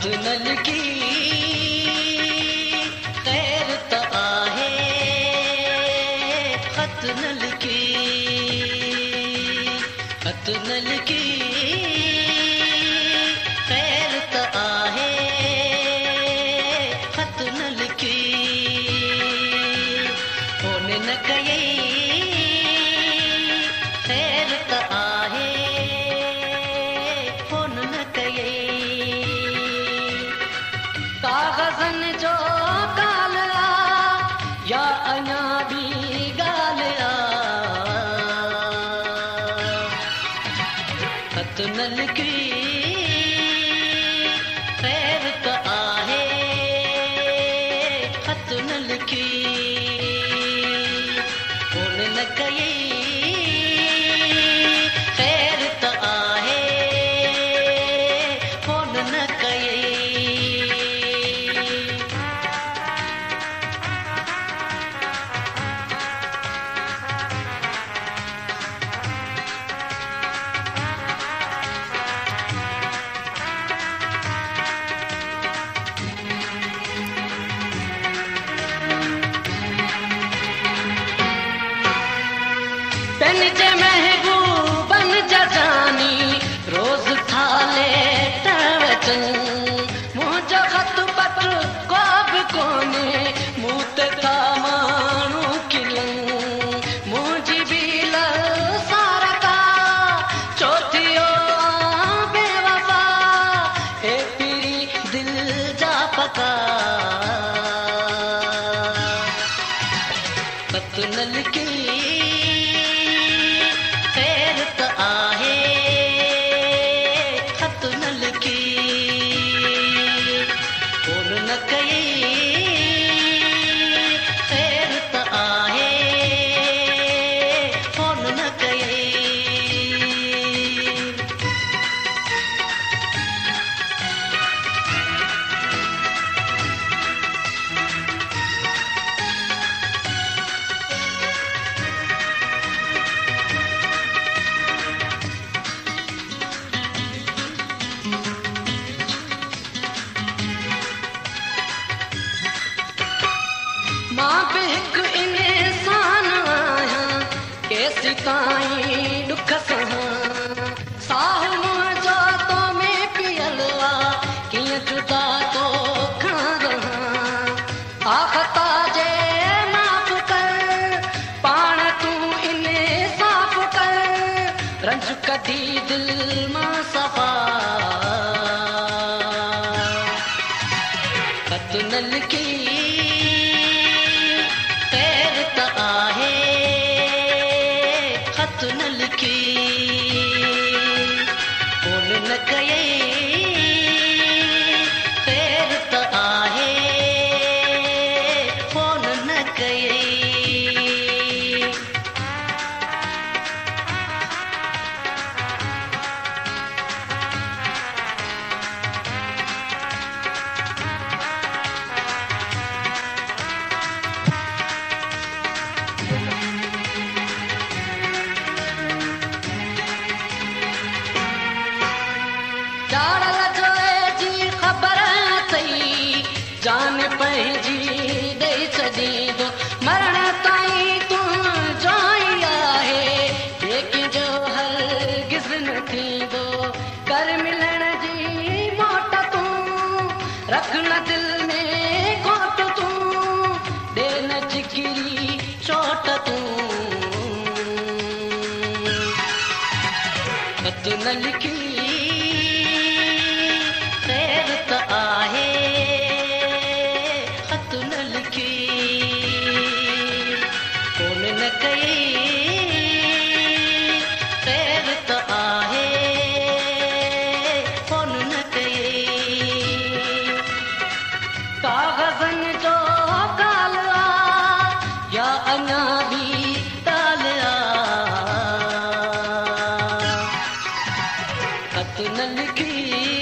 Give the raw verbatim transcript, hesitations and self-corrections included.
खत न लिखी खैर त आहे, खत न लिखी, खत न लिखी खैर त आहे, खत न लिखी फोन न कयई खैर त आहे, फोन न कयई कागज़न जो काल आ या अञा बि ॻाल्हि आ, खत न लिखी खैर त आहे, खत न लिखी फोन न कयई खैर त आहे, फोन न कयई पेन जे महबूबन जा जानी रोज़ थाले टवचन, मुंहिंजो ख़त पत को बि कोन्हे मूं ते था माण्हू खिलनि, मुंहिंजी बि सारता छो थियो बेवफा ए पीरी दिलि जा पका, खत न लिखी खैर त आहे, खत न लिखी फोन न कयई खैर त आहे, फोन न कयई मां बि हिकु इंसान आहियां, केसि ताईं ॾुख सहां, साह मुंहिंजो तो में पियल आ, कीअं जुदा तो खां रहां, आख़ता जे माफ़ कर पाण तूं इंसाफ़ कर, रंज कढी दिलि मां सफ़ा, खत न लिखी खैर त आहे, खत न लिखी फोन न कयई खैर त आहे, फोन न कयई चाड़ल जोए जी ख़बर अथई, जान पंहिंजी ॾेई छॾींदो, मरण ताईं तुंहिंजो ई आहे, ॿिए कंहिंजो हरगिज़ न थींदो, कर मिलण जी मोट तूं रख न दिलि में खोट तूं, ॾे न जिगरी चोट तूं, खत न लिखी खैर त आहे, खत न लिखी फोन न कयई खैर त आहे, फोन न कयई कागज़न जो काल आ या अञा बि ताल आ, खत न लिखी